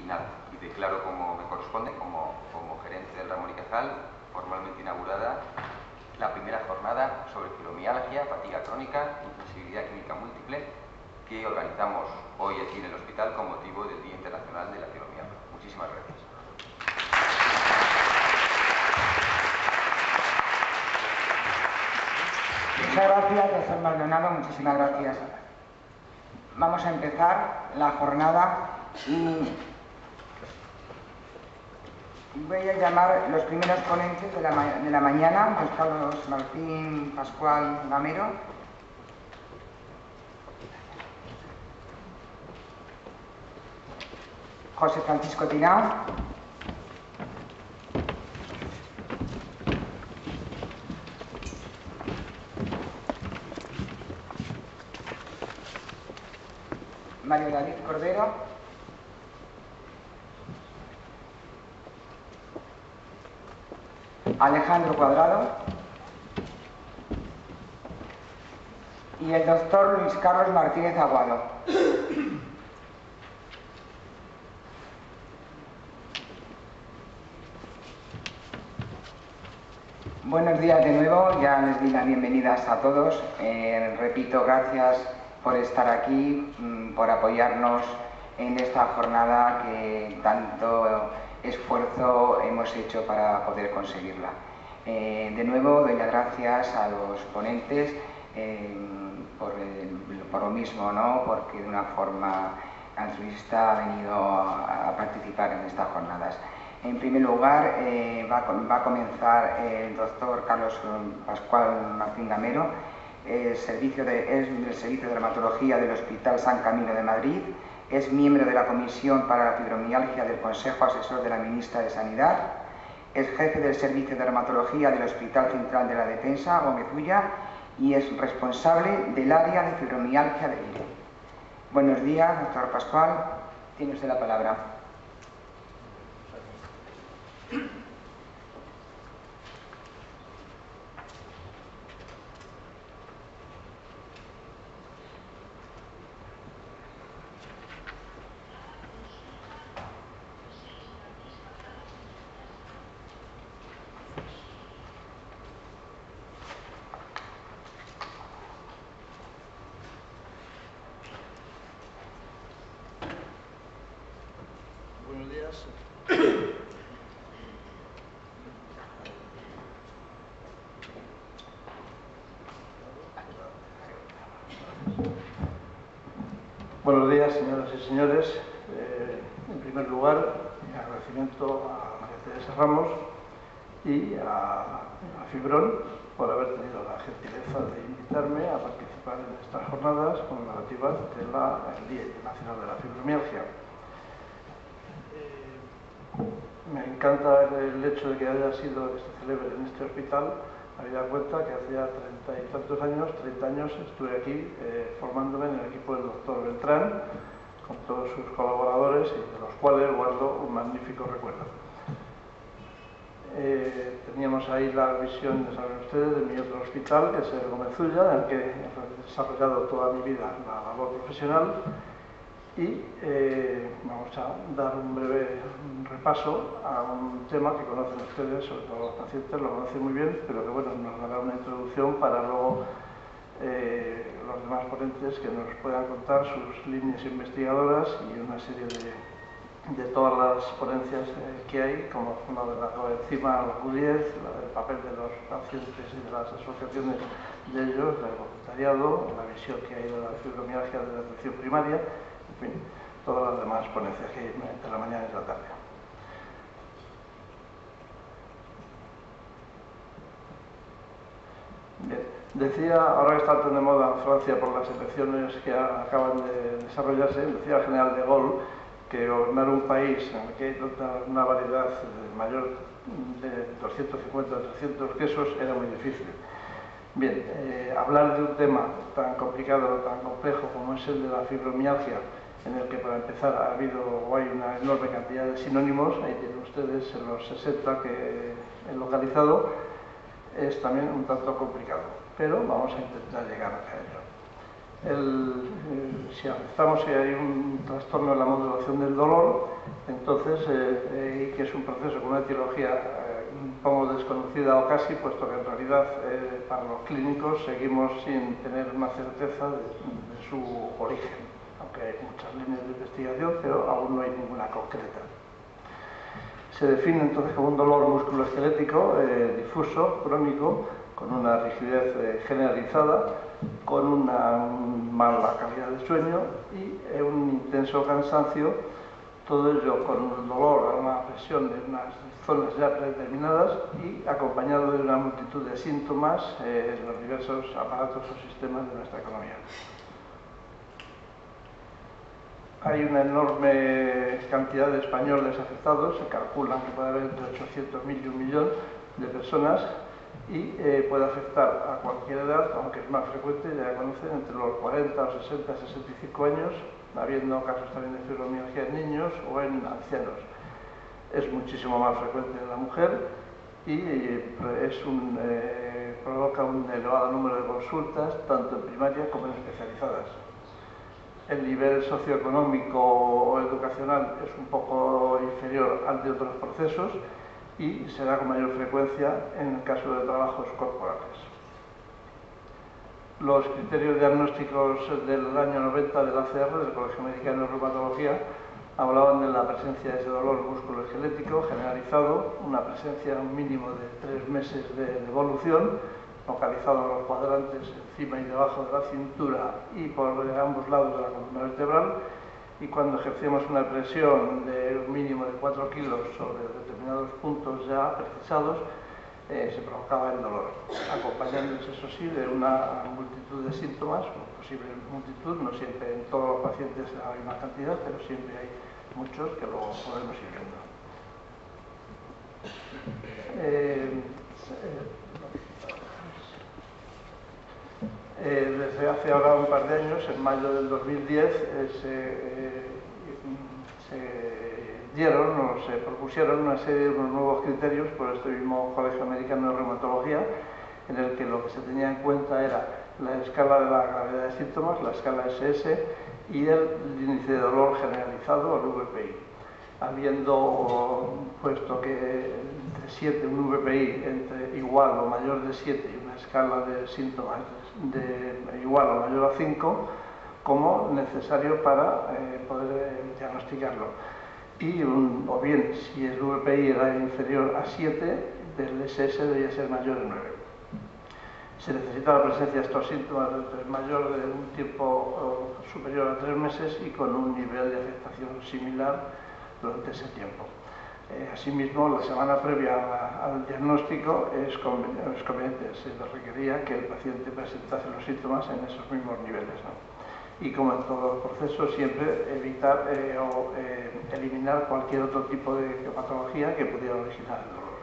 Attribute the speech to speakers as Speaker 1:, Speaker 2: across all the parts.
Speaker 1: nada, y declaro como me corresponde, como gerente del Ramón y Cajal, formalmente inaugurada la primera jornada sobre fibromialgia, fatiga crónica, insensibilidad química múltiple, que organizamos hoy aquí en el hospital con motivo del Día Internacional de la Fibromialgia. Muchísimas gracias.
Speaker 2: Muchas gracias, doctor Maldonado, muchísimas gracias. Vamos a empezar la jornada y voy a llamar los primeros ponentes de la mañana, José Carlos Martín Pascual Gamero. José Francisco Tinao. Mario David Cordero. Alejandro Cuadrado. Y el doctor Luis Carlos Martínez Aguado. Buenos días de nuevo, ya les di las bienvenidas a todos. Repito, gracias por estar aquí, por apoyarnos en esta jornada que tanto esfuerzo hemos hecho para poder conseguirla. De nuevo, doy las gracias a los ponentes por lo mismo, ¿no? Porque de una forma altruista ha venido a participar en estas jornadas. En primer lugar, va a comenzar el doctor Carlos Pascual Martín Gamero, es del Servicio de Dermatología del Hospital San Camilo de Madrid, es miembro de la Comisión para la Fibromialgia del Consejo Asesor de la Ministra de Sanidad, es jefe del Servicio de Dermatología del Hospital Central de la Defensa, Gómez Ulla, y es responsable del área de fibromialgia del IRE. Buenos días, doctor Pascual, tiene usted la palabra.
Speaker 3: Buenos días. Buenos días, señoras y señores. En primer lugar, mi agradecimiento a María Teresa Ramos y a Fibrón por haber tenido la gentileza de invitarme a participar en estas jornadas conmemorativas del Día Internacional de la Fibromialgia. Me encanta el hecho de que haya sido que se celebre en este hospital, habida cuenta que hacía 30 y tantos años, 30 años, estuve aquí formándome en el equipo del doctor Beltrán, con todos sus colaboradores y de los cuales guardo un magnífico recuerdo. Teníamos ahí la visión, ya saben ustedes, de mi otro hospital, que es el Gómez Ulla, en el que he desarrollado toda mi vida la labor profesional. Y vamos a dar un breve repaso a un tema que conocen ustedes, sobre todo los pacientes, lo conocen muy bien, pero que bueno, nos dará una introducción para luego los demás ponentes que nos puedan contar sus líneas investigadoras y una serie de todas las ponencias que hay, como la de la coenzima Q10, la del papel de los pacientes y de las asociaciones de ellos, del voluntariado, la visión que hay de la fibromialgia de la atención primaria, en fin, todas las demás ponencias que hay entre la mañana y la tarde. Bien, decía, ahora que está tan de moda en Francia por las elecciones que acaban de desarrollarse, decía el general de Gaulle que gobernar un país en el que hay una variedad mayor de 250 o 300 quesos era muy difícil. Bien, hablar de un tema tan complicado, tan complejo como es el de la fibromialgia, en el que para empezar ha habido o hay una enorme cantidad de sinónimos, ahí tienen ustedes los 60 que he localizado, es también un tanto complicado, pero vamos a intentar llegar a ello. Si aceptamos que hay un trastorno en la modulación del dolor, entonces, y que es un proceso con una etiología un poco desconocida o casi, puesto que en realidad para los clínicos seguimos sin tener una certeza de su origen, aunque hay muchas líneas de investigación, pero aún no hay ninguna concreta. Se define entonces como un dolor musculoesquelético difuso, crónico, con una rigidez generalizada, con una mala calidad de sueño y un intenso cansancio, todo ello con un dolor a una presión de unas zonas ya predeterminadas y acompañado de una multitud de síntomas en los diversos aparatos o sistemas de nuestra economía. Hay una enorme cantidad de españoles afectados, se calculan que puede haber entre 800.000 y 1 millón de personas, y puede afectar a cualquier edad, aunque es más frecuente, ya conocen, entre los 40 o 60, 65 años, habiendo casos también de fibromialgia en niños o en ancianos. Es muchísimo más frecuente en la mujer y provoca un elevado número de consultas, tanto en primaria como en especializadas. El nivel socioeconómico o educacional es un poco inferior al de otros procesos y se da con mayor frecuencia en el caso de trabajos corporales. Los criterios diagnósticos del año 90 del ACR, del Colegio Americano de Reumatología, hablaban de la presencia de ese dolor musculoesquelético generalizado, una presencia un mínimo de 3 meses de evolución, localizado en los cuadrantes encima y debajo de la cintura y por ambos lados de la columna vertebral, y cuando ejercíamos una presión de un mínimo de 4 kilos sobre determinados puntos ya precisados, se provocaba el dolor, acompañándose, eso sí, de una multitud de síntomas, posible multitud, no siempre en todos los pacientes hay una cantidad, pero siempre hay muchos que lo podemos ir viendo. Desde hace ahora un par de años, en mayo del 2010, se propusieron una serie de nuevos criterios por este mismo Colegio Americano de Reumatología, en el que lo que se tenía en cuenta era la escala de la gravedad de síntomas, la escala SS, y el índice de dolor generalizado, el VPI. Habiendo puesto que entre 7, un VPI entre igual o mayor de 7 y una escala de síntomas de igual o mayor a 5 como necesario para poder diagnosticarlo. Y o bien, si el VPI era inferior a 7, del SS debía ser mayor de 9. Se necesita la presencia de estos síntomas mayor de un tiempo superior a 3 meses y con un nivel de afectación similar durante ese tiempo. Asimismo, la semana previa al diagnóstico es conveniente, se requería que el paciente presentase los síntomas en esos mismos niveles, ¿no? Y como en todos los procesos, siempre evitar o eliminar cualquier otro tipo de patología que pudiera originar el dolor.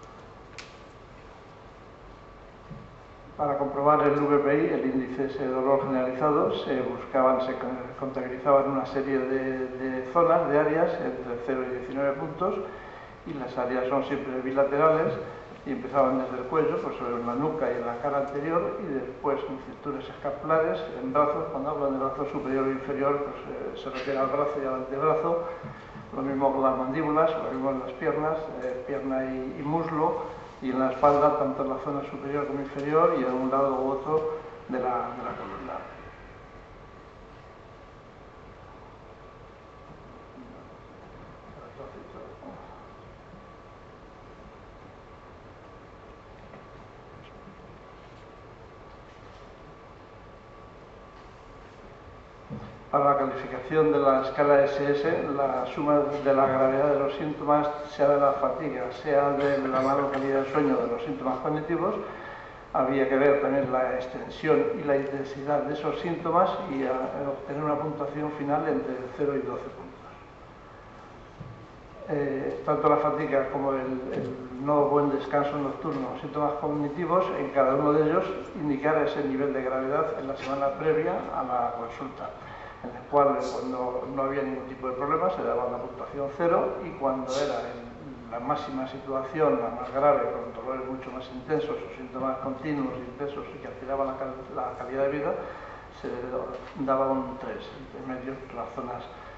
Speaker 3: Para comprobar el VPI, el índice de dolor generalizado, se contabilizaban una serie de zonas, de áreas, entre 0 y 19 puntos, y las áreas son siempre bilaterales, y empezaban desde el cuello, pues sobre la nuca y en la cara anterior, y después en cinturas escapulares, en brazos. Cuando hablan de brazo superior o inferior, pues se refiere al brazo y al antebrazo, lo mismo con las mandíbulas, lo mismo en las piernas, pierna y muslo, y en la espalda, tanto en la zona superior como inferior, y en un lado u otro de la columna. Para la calificación de la escala SS, la suma de la gravedad de los síntomas, sea de la fatiga, sea de la mala calidad del sueño, de los síntomas cognitivos, había que ver también la extensión y la intensidad de esos síntomas y obtener una puntuación final entre 0 y 12 puntos. Tanto la fatiga como el no buen descanso nocturno, síntomas cognitivos, en cada uno de ellos indicar ese nivel de gravedad en la semana previa a la consulta, en el cual cuando no había ningún tipo de problema se daba la puntuación 0, y cuando era en la máxima situación, la más grave, con dolores mucho más intensos o síntomas continuos, intensos y que alteraban la calidad de vida, se daba un 3, de medio, las zonas